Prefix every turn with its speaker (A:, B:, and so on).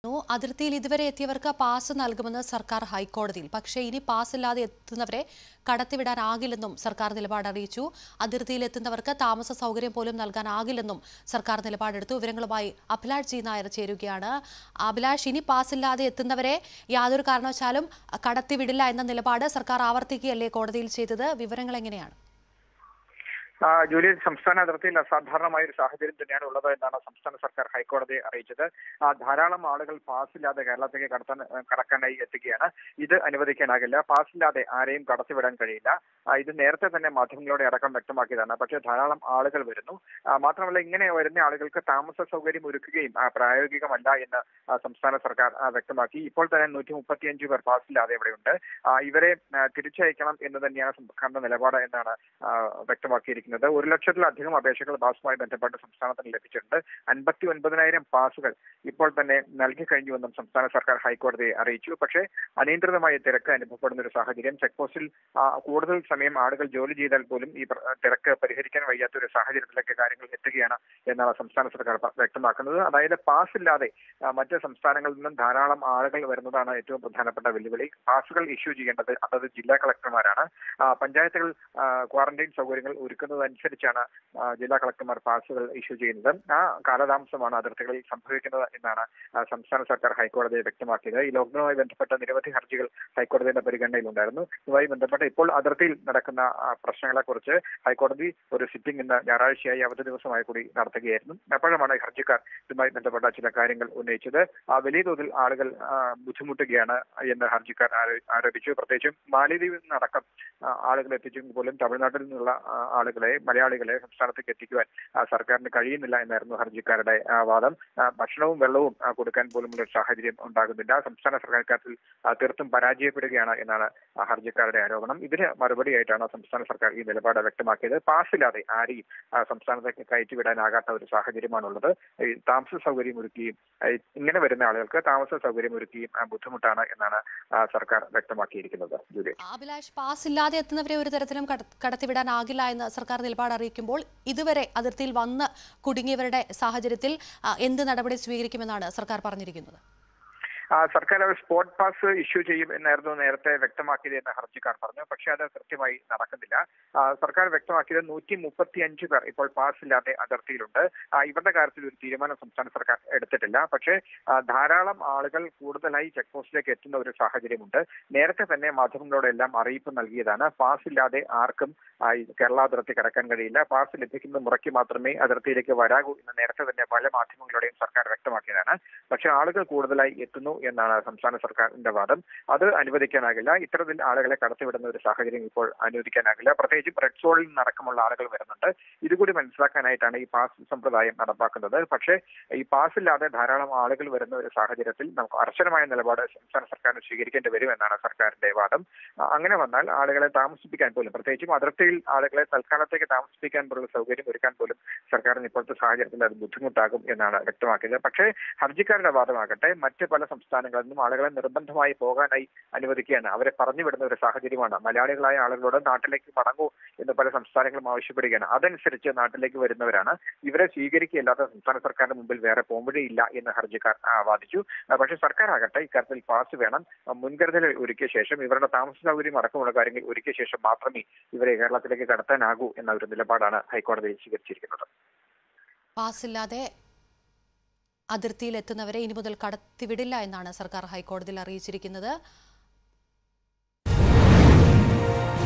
A: അതിർത്തിയിൽ ഇതുവരെ എത്തിയവർക്ക് പാസ് നൽകുമെന്ന് സർക്കാർ ഹൈക്കോടതിയിൽ. പക്ഷേ ഇനി പാസ് ഇല്ലാതെ എത്തുന്നവരെ കടത്തിവിടാനാകില്ലെന്നും സർക്കാർ നിലപാട് അറിയിച്ചു. അതിർത്തിയിൽ എത്തുന്നവർക്ക് താമസ സൗകര്യം പോലും നൽകാനാകില്ലെന്നും സർക്കാർ നിലപാടെടുത്തു. വിവരങ്ങളുമായി അഭിലാഷ് ജി നായർ ചേരുകയാണ്. അഭിലാഷ്, ഇനി പാസ് ഇല്ലാതെ എത്തുന്നവരെ യാതൊരു കാരണവശാലും കടത്തിവിടില്ല എന്ന നിലപാട് സർക്കാർ ആവർത്തിക്കുകയല്ലേ കോടതിയിൽ ചെയ്തത്? വിവരങ്ങൾ എങ്ങനെയാണ്?
B: ജൂലൈ സംസ്ഥാന അതിർത്തിയിൽ അസാധാരണമായ ഒരു സാഹചര്യം തന്നെയാണ് ഉള്ളത് എന്നാണ് സംസ്ഥാന സർക്കാർ ഹൈക്കോടതിയെ അറിയിച്ചത്. ധാരാളം ആളുകൾ പാസില്ലാതെ കേരളത്തിലേക്ക് കടക്കാനായി എത്തുകയാണ്. ഇത് അനുവദിക്കാനാകില്ല. പാസില്ലാതെ ആരെയും കടത്തിവിടാൻ കഴിയില്ല. ഇത് നേരത്തെ തന്നെ മാധ്യമങ്ങളോടെ അടക്കം വ്യക്തമാക്കിയതാണ്. പക്ഷേ ധാരാളം ആളുകൾ വരുന്നു. മാത്രമല്ല, ഇങ്ങനെ വരുന്ന ആളുകൾക്ക് താമസ സൗകര്യം ഒരുക്കുകയും പ്രായോഗികമല്ല എന്ന് സംസ്ഥാന സർക്കാർ വ്യക്തമാക്കി. ഇപ്പോൾ തന്നെ 135 പേർ പാസില്ലാതെ ഇവിടെയുണ്ട്. ഇവരെ തിരിച്ചയക്കണം എന്ന് തന്നെയാണ് സർക്കാരിന്റെ നിലപാട് എന്നാണ് വ്യക്തമാക്കിയിരിക്കുന്നത്. 1,00,000-ലധികം അപേക്ഷകൾ പാസുമായി ബന്ധപ്പെട്ട് സംസ്ഥാനത്തിന് ലഭിച്ചിട്ടുണ്ട്. 59,000 പാസുകൾ ഇപ്പോൾ തന്നെ നൽകി കഴിഞ്ഞുവെന്നും സംസ്ഥാന സർക്കാർ ഹൈക്കോടതിയെ അറിയിച്ചു. പക്ഷേ അനിയന്ത്രിതമായ തിരക്ക് അനുഭവപ്പെടുന്ന ഒരു സാഹചര്യം, ചെക്ക് പോസ്റ്റിൽ കൂടുതൽ സമയം ആളുകൾ ജോലി ചെയ്താൽ പോലും ഈ തിരക്ക് പരിഹരിക്കാൻ വയ്യാത്ത ഒരു സാഹചര്യത്തിലേക്ക് കാര്യങ്ങൾ എത്തുകയാണ് എന്നാണ് സംസ്ഥാന സർക്കാർ വ്യക്തമാക്കുന്നത്. അതായത് പാസില്ലാതെ മറ്റ് സംസ്ഥാനങ്ങളിൽ നിന്നും ധാരാളം ആളുകൾ വരുന്നതാണ് ഏറ്റവും പ്രധാനപ്പെട്ട വെല്ലുവിളി. പാസുകൾ ഇഷ്യൂ ചെയ്യേണ്ടത് അതത് ജില്ലാ കളക്ടർമാരാണ്. പഞ്ചായത്തുകൾ ക്വാറന്റൈൻ സൗകര്യങ്ങൾ ഒരുക്കുന്നതനുസരിച്ചാണ് ജില്ലാ കളക്ടർമാർ പാസുകൾ ഇഷ്യൂ ചെയ്യുന്നത്. ആ കാലതാമസമാണ് അതിർത്തികളിൽ സംഭവിക്കുന്നത് എന്നാണ് സംസ്ഥാന സർക്കാർ ഹൈക്കോടതിയെ വ്യക്തമാക്കിയത്. ഈ ലോക്ഡൌണുമായി ബന്ധപ്പെട്ട നിരവധി ഹർജികൾ ഹൈക്കോടതിയുടെ പരിഗണനയിലുണ്ടായിരുന്നു. ഇതുമായി ബന്ധപ്പെട്ട് ഇപ്പോൾ അതിർത്തിയിൽ നടക്കുന്ന പ്രശ്നങ്ങളെക്കുറിച്ച് ഹൈക്കോടതി ഒരു സിറ്റിംഗ് ഇന്ന് ഞായറാഴ്ചയായി അവധി ദിവസമായി കൂടി നടത്തുകയായിരുന്നു. അപ്പോഴാണ് ഹർജിക്കാർ ഇതുമായി ബന്ധപ്പെട്ട ചില കാര്യങ്ങൾ ഉന്നയിച്ചത്. വലിയ തോതിൽ ആളുകൾ ബുദ്ധിമുട്ടുകയാണ് എന്ന് ഹർജിക്കാർ ആരോപിച്ചു. പ്രത്യേകിച്ചും മാലിദ്വീപിൽ നിന്നടക്കം ആളുകൾ എത്തിച്ചെങ്കിൽ പോലും തമിഴ്നാട്ടിൽ നിന്നുള്ള മലയാളികളെ സംസ്ഥാനത്തേക്ക് എത്തിക്കുവാൻ സർക്കാരിന് കഴിയുന്നില്ല എന്നായിരുന്നു ഹർജിക്കാരുടെ വാദം. ഭക്ഷണവും വെള്ളവും കൊടുക്കാൻ പോലുമുള്ള ഒരു സാഹചര്യം ഉണ്ടാകുന്നില്ല. സംസ്ഥാന സർക്കാർ കാര്യത്തിൽ തീർത്തും പരാജയപ്പെടുകയാണ് എന്നാണ് ഹർജിക്കാരുടെ ആരോപണം. ഇതിന് മറുപടിയായിട്ടാണ് സംസ്ഥാന സർക്കാർ ഈ നിലപാട് വ്യക്തമാക്കിയത്. പാസില്ലാതെ ആരെയും സംസ്ഥാനത്തേക്ക് കയറ്റിവിടാനാകാത്ത ഒരു സാഹചര്യമാണുള്ളത്. താമസ സൗകര്യം ഒരുക്കുകയും ഇങ്ങനെ വരുന്ന ആളുകൾക്ക് താമസ സൗകര്യം ഒരുക്കുകയും ബുദ്ധിമുട്ടാണ് എന്നാണ് സർക്കാർ വ്യക്തമാക്കിയിരിക്കുന്നത്. ജൂലൈ,
A: അഭിലാഷ്, പാസ് ഇല്ലാതെ എത്തുന്നവരെ ഒരു തരത്തിലും കടത്തിവിടാനാകില്ല എന്ന് സർക്കാർ നിലപാട് അറിയിക്കുമ്പോൾ ഇതുവരെ അതിർത്തിയിൽ വന്ന് കുടുങ്ങിയവരുടെ സാഹചര്യത്തിൽ എന്ത് നടപടി സ്വീകരിക്കുമെന്നാണ് സർക്കാർ പറഞ്ഞിരിക്കുന്നത്?
B: സർക്കാർ സ്പോട്ട് പാസ് ഇഷ്യൂ ചെയ്യും എന്നായിരുന്നു നേരത്തെ വ്യക്തമാക്കിയത് എന്ന് ഹർജിക്കാർ പറഞ്ഞു. പക്ഷേ അത് കൃത്യമായി നടക്കുന്നില്ല. സർക്കാർ വ്യക്തമാക്കിയത് 135 പേർ ഇപ്പോൾ പാസ് ഇല്ലാതെ അതിർത്തിയിലുണ്ട്. ഇവരുടെ കാര്യത്തിൽ ഒരു തീരുമാനം സംസ്ഥാന സർക്കാർ എടുത്തിട്ടില്ല. പക്ഷേ ധാരാളം ആളുകൾ കൂടുതലായി ചെക്ക് പോസ്റ്റിലേക്ക് എത്തുന്ന ഒരു സാഹചര്യമുണ്ട്. നേരത്തെ തന്നെ മാധ്യമങ്ങളോടെല്ലാം അറിയിപ്പ് നൽകിയതാണ്. പാസ് ഇല്ലാതെ ആർക്കും കേരള അതിർത്തി കടക്കാൻ കഴിയില്ല. പാസ് ലഭിക്കുന്ന മുറയ്ക്ക് മാത്രമേ അതിർത്തിയിലേക്ക് വരാകൂ എന്ന് നേരത്തെ തന്നെ പല മാധ്യമങ്ങളുടെയും സർക്കാർ വ്യക്തമാക്കിയതാണ്. പക്ഷേ ആളുകൾ കൂടുതലായി എത്തുന്നു എന്നാണ് സംസ്ഥാന സർക്കാരിന്റെ വാദം. അത് അനുവദിക്കാനാകില്ല. ഇത്തരത്തിൽ ആളുകളെ കടത്തിവിടുന്ന ഒരു സാഹചര്യം ഇപ്പോൾ അനുവദിക്കാനാകില്ല. പ്രത്യേകിച്ചും റെഡ് സോണിൽ നിന്നടക്കമുള്ള ആളുകൾ വരുന്നുണ്ട്. ഇതുകൂടി മനസ്സിലാക്കാനായിട്ടാണ് ഈ പാസ് സമ്പ്രദായം നടപ്പാക്കുന്നത്. പക്ഷേ ഈ പാസ് ഇല്ലാതെ ധാരാളം ആളുകൾ വരുന്ന ഒരു സാഹചര്യത്തിൽ നമുക്ക് കർശനമായ നിലപാട് സംസ്ഥാന സർക്കാരിന് സ്വീകരിക്കേണ്ടി വരും എന്നാണ് സർക്കാരിന്റെ വാദം. അങ്ങനെ വന്നാൽ ആളുകളെ താമസിപ്പിക്കാൻ പോലും, പ്രത്യേകിച്ചും അതിർത്തിയിൽ ആളുകളെ തൽക്കാലത്തേക്ക് താമസിപ്പിക്കാൻ പോലുള്ള സൗകര്യം ഒരുക്കാൻ പോലും സർക്കാരിന് ഇപ്പോഴത്തെ സാഹചര്യത്തിൽ അത് ബുദ്ധിമുട്ടാകും എന്നാണ് വ്യക്തമാക്കിയത്. പക്ഷേ ഹർജിക്കാരുടെ വാദമാകട്ടെ മറ്റ് പല സംസ്ഥാനങ്ങളിൽ നിന്നും ആളുകളെ നിർബന്ധമായി പോകാനായി അനുവദിക്കുകയാണ്. അവരെ പറഞ്ഞുവിടുന്ന ഒരു സാഹചര്യമാണ്. മലയാളികളായ ആളുകളോട് നാട്ടിലേക്ക് മടങ്ങൂ എന്ന് പല സംസ്ഥാനങ്ങളും ആവശ്യപ്പെടുകയാണ്. അതനുസരിച്ച് നാട്ടിലേക്ക് വരുന്നവരാണ്. ഇവരെ സ്വീകരിക്കുകയല്ലാതെ സംസ്ഥാന സർക്കാരിന് മുമ്പിൽ വേറെ പോംവഴിയില്ല എന്ന് ഹർജിക്കാർ വാദിച്ചു. പക്ഷേ സർക്കാർ ആകട്ടെ ഇക്കാര്യത്തിൽ പാസ് വേണം, മുൻകരുതൽ ഒരുക്കിയ ശേഷം ഇവരുടെ താമസ സൗകര്യം അടക്കമുള്ള കാര്യങ്ങൾ ഒരുക്കിയ ശേഷം മാത്രമേ ഇവരെ കേരളത്തിലേക്ക് കടത്താനാകൂ എന്ന ഒരു നിലപാടാണ് ഹൈക്കോടതിയിൽ സ്വീകരിച്ചിരിക്കുന്നത്.
A: പാസില്ലാതെ അതിർത്തിയിൽ എത്തുന്നവരെ ഇനി മുതൽ കടത്തിവിടില്ല എന്നാണ് സർക്കാർ ഹൈക്കോടതിയിൽ അറിയിച്ചിരിക്കുന്നത്.